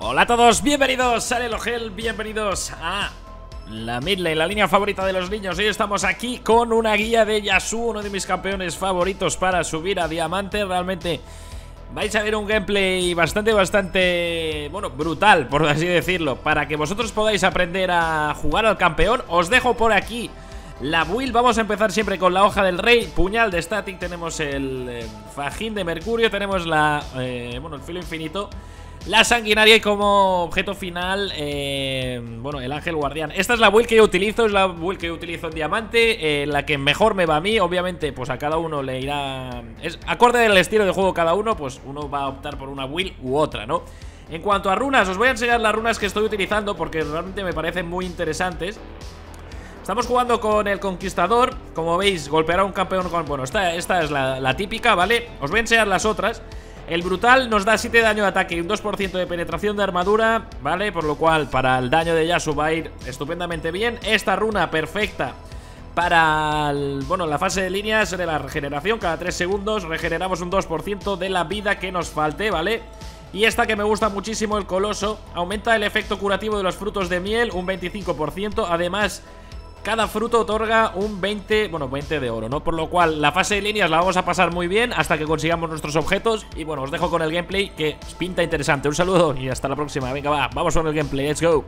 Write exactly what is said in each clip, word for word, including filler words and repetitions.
Hola a todos, bienvenidos a Elogel, bienvenidos a la mid lane, la línea favorita de los niños. Hoy estamos aquí con una guía de Yasuo, uno de mis campeones favoritos para subir a diamante. Realmente vais a ver un gameplay bastante, bastante, bueno, brutal, por así decirlo, para que vosotros podáis aprender a jugar al campeón. Os dejo por aquí la build. Vamos a empezar siempre con la hoja del rey, puñal de static, tenemos el eh, fajín de mercurio, tenemos la, eh, bueno, el filo infinito, la sanguinaria y como objeto final, eh, bueno, el ángel guardián. Esta es la build que yo utilizo, es la build que yo utilizo en diamante, eh, la que mejor me va a mí. Obviamente, pues a cada uno le irá, es acorde del estilo de juego cada uno, pues uno va a optar por una build u otra, ¿no? En cuanto a runas, os voy a enseñar las runas que estoy utilizando porque realmente me parecen muy interesantes. Estamos jugando con el conquistador. Como veis, golpeará a un campeón con... Bueno, esta, esta es la, la típica, ¿vale? Os voy a enseñar las otras. El brutal nos da siete de daño de ataque y un dos por ciento de penetración de armadura, ¿vale? Por lo cual para el daño de Yasuo va a ir estupendamente bien. Esta runa perfecta para el, bueno, la fase de líneas de la regeneración. Cada tres segundos regeneramos un dos por ciento de la vida que nos falte, ¿vale? Y esta que me gusta muchísimo, el coloso, aumenta el efecto curativo de los frutos de miel un veinticinco por ciento. Además, cada fruto otorga un veinte, bueno, veinte de oro, ¿no? Por lo cual la fase de líneas la vamos a pasar muy bien hasta que consigamos nuestros objetos. Y bueno, os dejo con el gameplay que pinta interesante. Un saludo y hasta la próxima. Venga, va, vamos con el gameplay, let's go.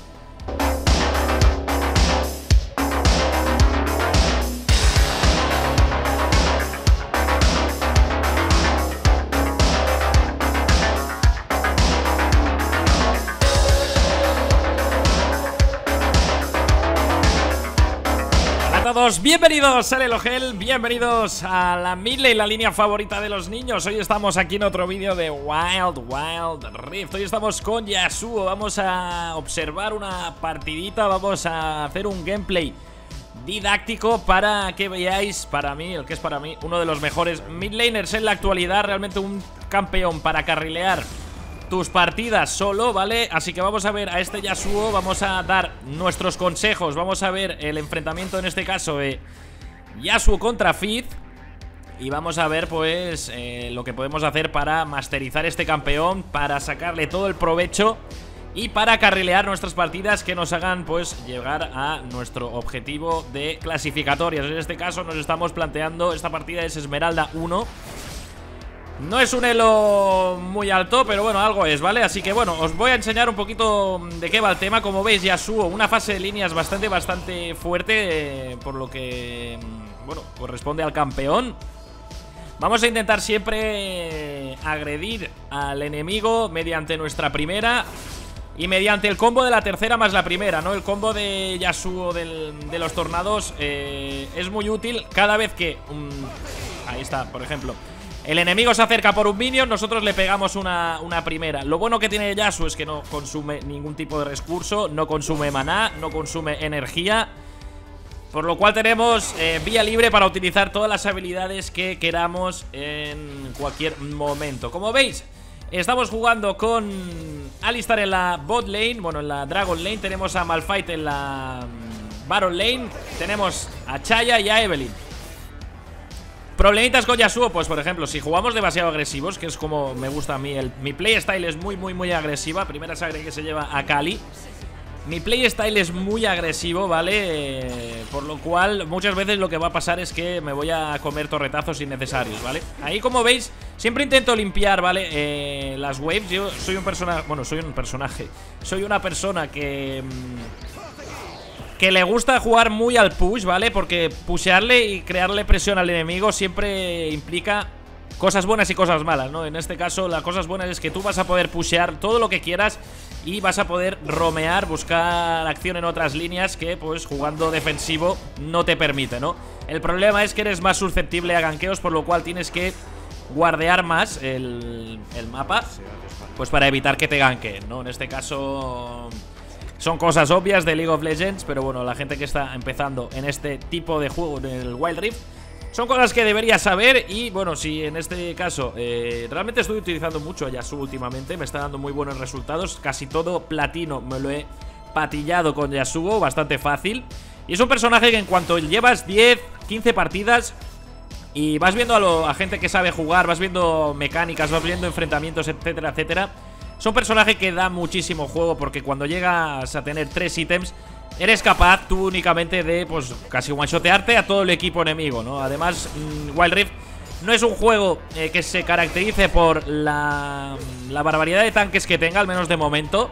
Bienvenidos a Elogel, bienvenidos a la mid lane, la línea favorita de los niños. Hoy estamos aquí en otro vídeo de Wild Wild Rift. Hoy estamos con Yasuo, vamos a observar una partidita, vamos a hacer un gameplay didáctico para que veáis, para mí, el que es para mí uno de los mejores mid laners en la actualidad. Realmente un campeón para carrilear tus partidas solo, ¿vale? Así que vamos a ver a este Yasuo, vamos a dar nuestros consejos, vamos a ver el enfrentamiento en este caso de Yasuo contra Fizz. Y vamos a ver pues eh, lo que podemos hacer para masterizar este campeón, para sacarle todo el provecho y para carrilear nuestras partidas que nos hagan pues llegar a nuestro objetivo de clasificatorias. En este caso nos estamos planteando, esta partida es Esmeralda uno. No es un elo muy alto, pero bueno, algo es, ¿vale? Así que bueno, os voy a enseñar un poquito de qué va el tema. Como veis, Yasuo, una fase de líneas bastante, bastante fuerte, eh, por lo que, bueno, corresponde al campeón. Vamos a intentar siempre agredir al enemigo mediante nuestra primera y mediante el combo de la tercera más la primera, ¿no? El combo de Yasuo del, de los tornados eh, es muy útil cada vez que... Um, ahí está, por ejemplo, el enemigo se acerca por un minion, nosotros le pegamos una, una primera. Lo bueno que tiene Yasuo es que no consume ningún tipo de recurso, no consume maná, no consume energía, por lo cual tenemos eh, vía libre para utilizar todas las habilidades que queramos en cualquier momento. Como veis, estamos jugando con Alistar en la bot lane, bueno, en la Dragon lane. Tenemos a Malphite en la Baron lane. Tenemos a Chaya y a Evelynn. Problemitas con Yasuo, pues por ejemplo, si jugamos demasiado agresivos, que es como me gusta a mí, el, mi playstyle es muy, muy, muy agresiva. Primera sangre que se lleva a Kali. Mi playstyle es muy agresivo, ¿vale? Eh, por lo cual muchas veces lo que va a pasar es que me voy a comer torretazos innecesarios, ¿vale? Ahí, como veis, siempre intento limpiar, ¿vale? Eh, las waves. Yo soy un personaje, bueno, soy un personaje Soy una persona que... Mmm, que le gusta jugar muy al push, ¿vale? Porque pushearle y crearle presión al enemigo siempre implica cosas buenas y cosas malas, ¿no? En este caso, las cosas buenas es que tú vas a poder pushear todo lo que quieras y vas a poder romear, buscar acción en otras líneas que, pues, jugando defensivo no te permite, ¿no? El problema es que eres más susceptible a gankeos, por lo cual tienes que guardear más el, el mapa, pues para evitar que te ganqueen, ¿no? En este caso... son cosas obvias de League of Legends, pero bueno, la gente que está empezando en este tipo de juego, del Wild Rift, son cosas que deberías saber. Y bueno, si en este caso eh, realmente estoy utilizando mucho a Yasuo últimamente, me está dando muy buenos resultados. Casi todo platino me lo he patillado con Yasuo, bastante fácil. Y es un personaje que en cuanto llevas diez, quince partidas y vas viendo a, lo, a gente que sabe jugar, vas viendo mecánicas, vas viendo enfrentamientos, etcétera, etcétera, Es un personaje que da muchísimo juego, porque cuando llegas a tener tres ítems eres capaz tú únicamente de, pues, casi one-shotearte a todo el equipo enemigo, ¿no? Además, mmm, Wild Rift no es un juego eh, que se caracterice por la, la barbaridad de tanques que tenga, al menos de momento.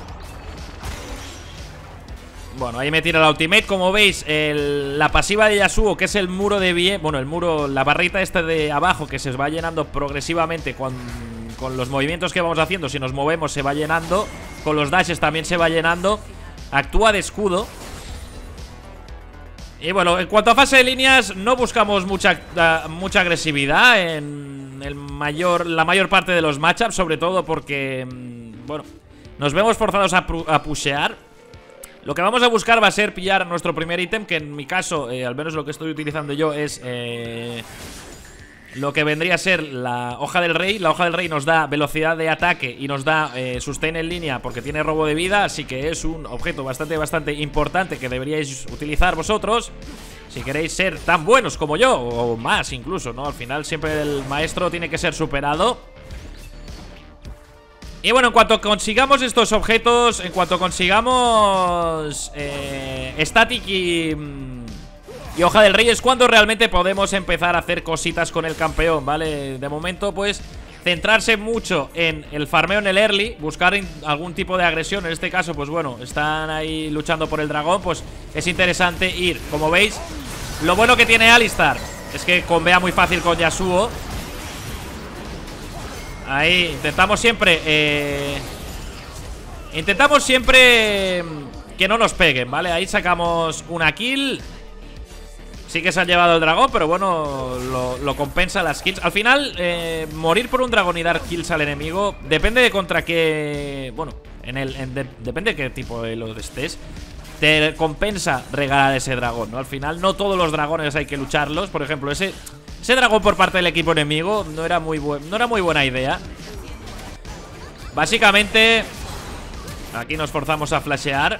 Bueno, ahí me tira la ultimate. Como veis, el, la pasiva de Yasuo, que es el muro de bien, bueno, el muro, la barrita esta de abajo, que se va llenando progresivamente con, con los movimientos que vamos haciendo. Si nos movemos se va llenando, con los dashes también se va llenando. Actúa de escudo. Y bueno, en cuanto a fase de líneas, no buscamos mucha, uh, mucha agresividad en el mayor, la mayor parte de los matchups, sobre todo porque, um, bueno, nos vemos forzados a, a pushear. Lo que vamos a buscar va a ser pillar nuestro primer ítem, que en mi caso, eh, al menos lo que estoy utilizando yo, es eh, lo que vendría a ser la hoja del rey. La hoja del rey nos da velocidad de ataque y nos da eh, sustain en línea porque tiene robo de vida, así que es un objeto bastante, bastante importante que deberíais utilizar vosotros si queréis ser tan buenos como yo, o más incluso, ¿no? Al final siempre el maestro tiene que ser superado. Y bueno, en cuanto consigamos estos objetos, en cuanto consigamos eh, Static y... Y hoja del rey, es cuando realmente podemos empezar a hacer cositas con el campeón, ¿vale? De momento, pues, centrarse mucho en el farmeo en el early, buscar algún tipo de agresión. En este caso, pues bueno, están ahí luchando por el dragón, pues es interesante ir. Como veis, lo bueno que tiene Alistar es que convea muy fácil con Yasuo. Ahí, intentamos siempre eh, Intentamos siempre que no nos peguen, ¿vale? Ahí sacamos una kill. Sí que se han llevado el dragón, pero bueno, lo, lo compensa las kills. Al final, eh, morir por un dragón y dar kills al enemigo depende de contra qué... Bueno, en el en de, depende de qué tipo de lo estés. Te compensa regalar ese dragón, ¿no? Al final, no todos los dragones hay que lucharlos. Por ejemplo, ese, ese dragón por parte del equipo enemigo no era muy, buen, no era muy buena idea. Básicamente, aquí nos forzamos a flashear.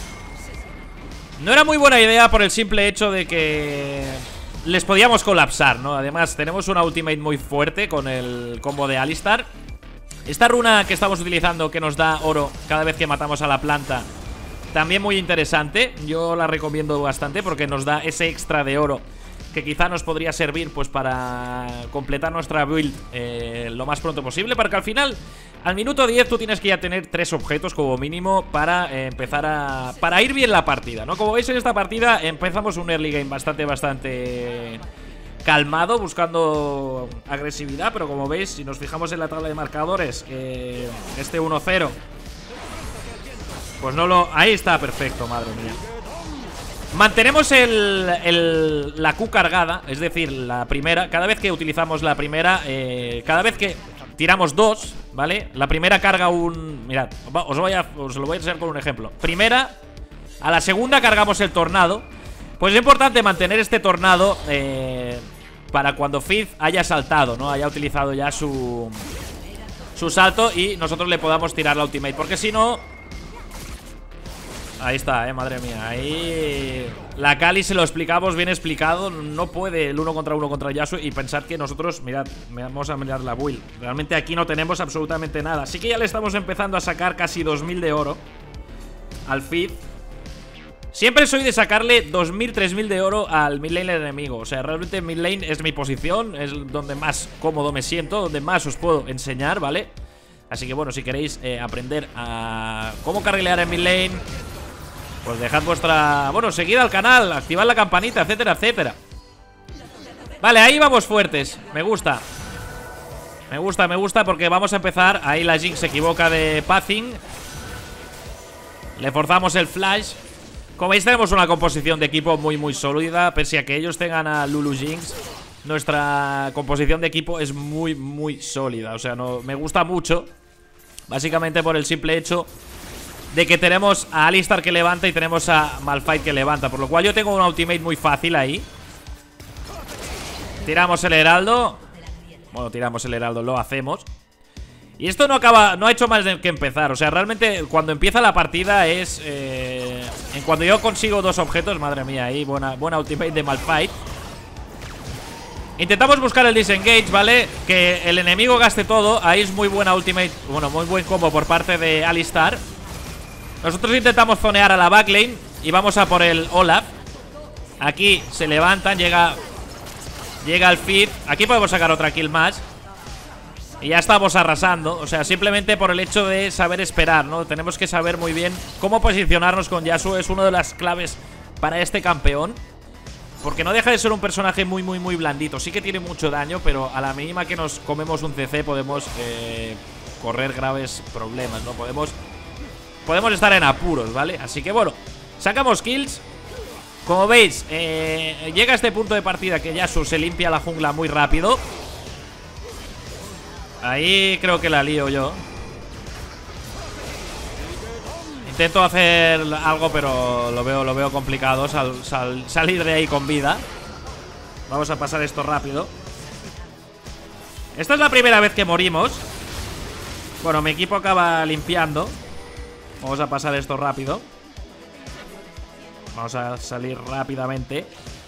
No era muy buena idea por el simple hecho de que les podíamos colapsar, ¿no? Además, tenemos una ultimate muy fuerte con el combo de Alistar. Esta runa que estamos utilizando, que nos da oro cada vez que matamos a la planta, también muy interesante. Yo la recomiendo bastante porque nos da ese extra de oro que quizá nos podría servir, pues, para completar nuestra build eh, lo más pronto posible. Porque al final, al minuto diez tú tienes que ya tener tres objetos como mínimo para eh, empezar a... para ir bien la partida, ¿no? Como veis, en esta partida empezamos un early game bastante, bastante calmado, buscando agresividad. Pero como veis, si nos fijamos en la tabla de marcadores, eh, este uno cero, pues no lo... Ahí está, perfecto, madre mía. Mantenemos el, el, la Q cargada, es decir, la primera. Cada vez que utilizamos la primera, eh, cada vez que tiramos dos, ¿vale? La primera carga un... Mirad, os, voy a, os lo voy a enseñar con un ejemplo. Primera, a la segunda cargamos el tornado. Pues es importante mantener este tornado eh, para cuando Fizz haya saltado, ¿no? Haya utilizado ya su, su salto y nosotros le podamos tirar la ultimate. Porque si no... Ahí está, eh, madre mía. Ahí la Kali, se lo explicamos bien explicado. No puede el uno contra uno contra Yasuo. Y pensar que nosotros, mirad, vamos a mirar la build. Realmente aquí no tenemos absolutamente nada. Así que ya le estamos empezando a sacar casi dos mil de oro al Fizz. Siempre soy de sacarle dos mil, tres mil de oro al mid lane enemigo. O sea, realmente mid lane es mi posición, es donde más cómodo me siento, donde más os puedo enseñar, ¿vale? Así que bueno, si queréis eh, aprender a cómo carrilear en mid lane, pues dejad vuestra... Bueno, seguid al canal, activad la campanita, etcétera, etcétera. Vale, ahí vamos fuertes. Me gusta. Me gusta, me gusta porque vamos a empezar. Ahí la Jinx se equivoca de pathing. Le forzamos el flash. Como veis, tenemos una composición de equipo muy, muy sólida. Pese a que ellos tengan a Lulu Jinx, nuestra composición de equipo es muy, muy sólida. O sea, no, me gusta mucho. Básicamente por el simple hecho de que tenemos a Alistar que levanta y tenemos a Malphite que levanta. Por lo cual yo tengo una ultimate muy fácil ahí. Tiramos el heraldo. Bueno, tiramos el heraldo, lo hacemos. Y esto no acaba, no ha hecho más de que empezar. O sea, realmente cuando empieza la partida es eh, en cuando yo consigo dos objetos. Madre mía, ahí buena, buena ultimate de Malphite. Intentamos buscar el disengage, ¿vale? Que el enemigo gaste todo. Ahí es muy buena ultimate. Bueno, muy buen combo por parte de Alistar. Nosotros intentamos zonear a la backlane y vamos a por el Olaf. Aquí se levantan, llega Llega el feed. Aquí podemos sacar otra kill más y ya estamos arrasando. O sea, simplemente por el hecho de saber esperar, ¿no? Tenemos que saber muy bien cómo posicionarnos con Yasuo. Es una de las claves para este campeón, porque no deja de ser un personaje muy, muy, muy blandito. Sí que tiene mucho daño, pero a la mínima que nos comemos un C C podemos eh, correr graves problemas, ¿no? Podemos, podemos estar en apuros, ¿vale? Así que bueno, sacamos kills. Como veis, eh, llega a este punto de partida que Yasuo se limpia la jungla muy rápido. Ahí creo que la lío yo. Intento hacer algo, pero lo veo, lo veo complicado sal, sal, salir de ahí con vida. Vamos a pasar esto rápido. Esta es la primera vez que morimos. Bueno, mi equipo acaba limpiando. Vamos a pasar esto rápido. Vamos a salir rápidamente.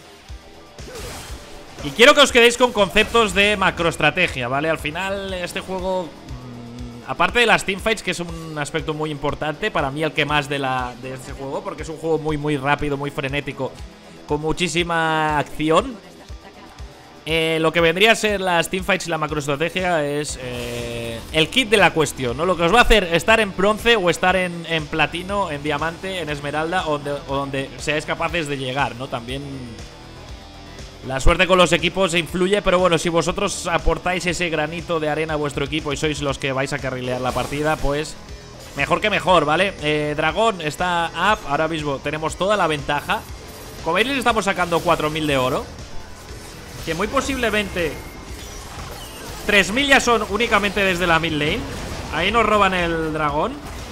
Y quiero que os quedéis con conceptos de macroestrategia, ¿vale? Al final este juego, mmm, aparte de las teamfights, que es un aspecto muy importante, para mí el que más de, la, de este juego, porque es un juego muy muy rápido, muy frenético, con muchísima acción. eh, Lo que vendría a ser las teamfights y la macroestrategia es eh, el kit de la cuestión, ¿no? Lo que os va a hacer estar en bronce o estar en, en platino, en diamante, en esmeralda, o donde, o donde seáis capaces de llegar, ¿no? También la suerte con los equipos influye, pero bueno, si vosotros aportáis ese granito de arena a vuestro equipo y sois los que vais a carrilear la partida, pues mejor que mejor, ¿vale? Eh, Dragón está up, ahora mismo tenemos toda la ventaja. Como veis, les estamos sacando cuatro mil de oro, que muy posiblemente tres mil ya son únicamente desde la mid lane. Ahí nos roban el dragón.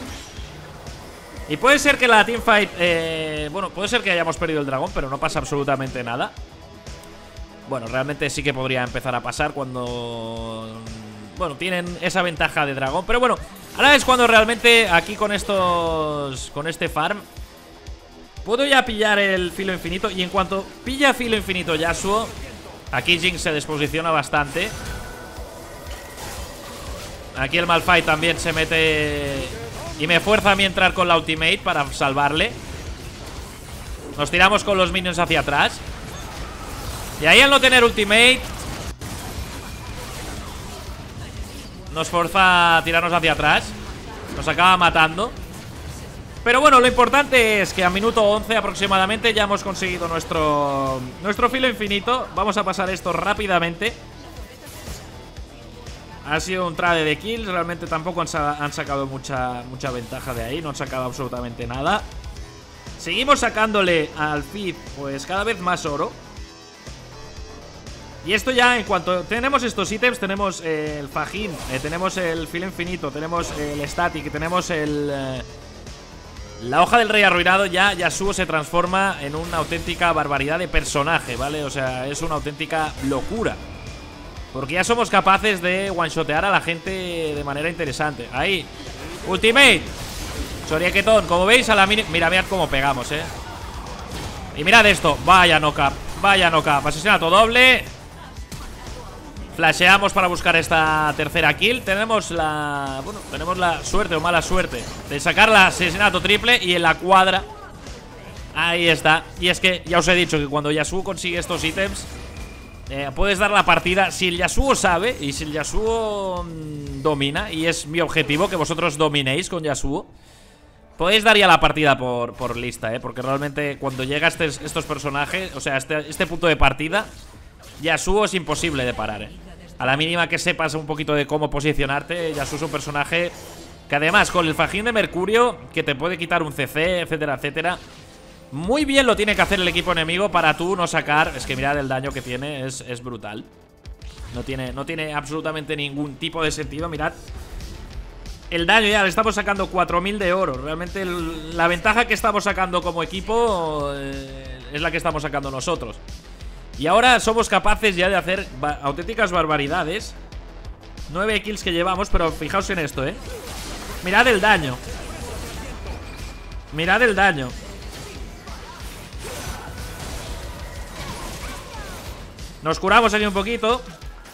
Y puede ser que la teamfight eh, bueno, puede ser que hayamos perdido el dragón, pero no pasa absolutamente nada. Bueno, realmente sí que podría empezar a pasar cuando, bueno, tienen esa ventaja de dragón. Pero bueno, ahora es cuando realmente aquí con estos, con este farm, puedo ya pillar el filo infinito. Y en cuanto pilla filo infinito Yasuo, aquí Jinx se desposiciona bastante. Aquí el Malphite también se mete y me fuerza a mí entrar con la ultimate para salvarle. Nos tiramos con los minions hacia atrás. Y ahí al no tener ultimate nos forza a tirarnos hacia atrás. Nos acaba matando. Pero bueno, lo importante es que a minuto once aproximadamente ya hemos conseguido nuestro, nuestro filo infinito. Vamos a pasar esto rápidamente. Ha sido un trade de kills. Realmente tampoco han, sa han sacado mucha, mucha ventaja de ahí. No han sacado absolutamente nada. Seguimos sacándole al feed pues cada vez más oro. Y esto ya, en cuanto tenemos estos ítems, tenemos eh, el fajín, eh, tenemos el filo infinito, tenemos el static, tenemos el eh, la hoja del rey arruinado. Ya Yasuo se transforma en una auténtica barbaridad de personaje, ¿vale? O sea, es una auténtica locura, porque ya somos capaces de one-shotear a la gente de manera interesante. Ahí, ultimate Soriequetón, como veis a la mini... Mira, mirad cómo pegamos, eh. Y mirad esto, vaya knock-up, vaya knock-up, asesinato doble. Flasheamos para buscar esta tercera kill. Tenemos la... Bueno, tenemos la suerte o mala suerte de sacar la asesinato triple y en la cuadra. Ahí está. Y es que ya os he dicho que cuando Yasuo consigue estos ítems, eh, puedes dar la partida. Si el Yasuo sabe y si el Yasuo mmm, domina, y es mi objetivo que vosotros dominéis con Yasuo, podéis dar ya la partida por, por lista, eh. Porque realmente cuando llega este, estos personajes, o sea, este, este punto de partida, Yasuo es imposible de parar, eh. A la mínima que sepas un poquito de cómo posicionarte, Yasuo es un personaje que además con el fajín de Mercurio, que te puede quitar un C C, etcétera, etcétera, muy bien lo tiene que hacer el equipo enemigo para tú no sacar. Es que mirad el daño que tiene, es, es brutal. No tiene, no tiene absolutamente ningún tipo de sentido, mirad el daño. Ya le estamos sacando cuatro mil de oro. Realmente el, la ventaja que estamos sacando como equipo eh, es la que estamos sacando nosotros. Y ahora somos capaces ya de hacer auténticas barbaridades. Nueve kills que llevamos, pero fijaos en esto, eh. Mirad el daño. Mirad el daño. Nos curamos aquí un poquito.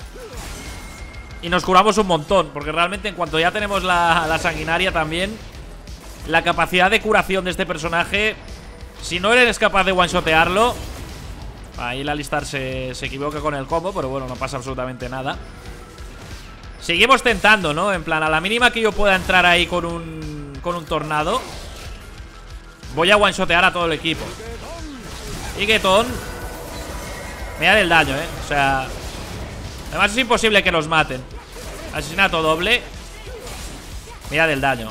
Y nos curamos un montón, porque realmente en cuanto ya tenemos la, la sanguinaria también, la capacidad de curación de este personaje, si no eres capaz de one-shotearlo, ahí la Alistar se, se equivoca con el combo, pero bueno, no pasa absolutamente nada. Seguimos tentando, ¿no? En plan, a la mínima que yo pueda entrar ahí con un, con un tornado, voy a one-shotear a todo el equipo. Y Guetón me da del daño, ¿eh? O sea, además es imposible que los maten. Asesinato doble. Mira del daño.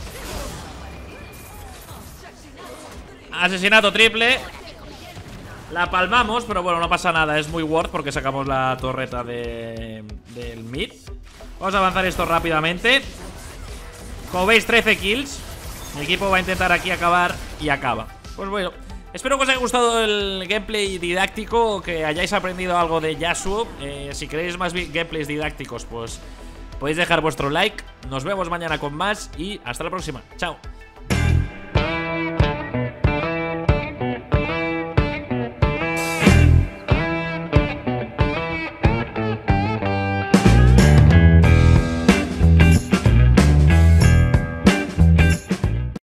Asesinato triple. La palmamos, pero bueno, no pasa nada. Es muy worth porque sacamos la torreta de, del mid. Vamos a avanzar esto rápidamente. Como veis, trece kills. Mi equipo va a intentar aquí acabar y acaba. Pues bueno, espero que os haya gustado el gameplay didáctico, que hayáis aprendido algo de Yasuo. eh, Si queréis más gameplays didácticos, pues podéis dejar vuestro like. Nos vemos mañana con más y hasta la próxima. Chao.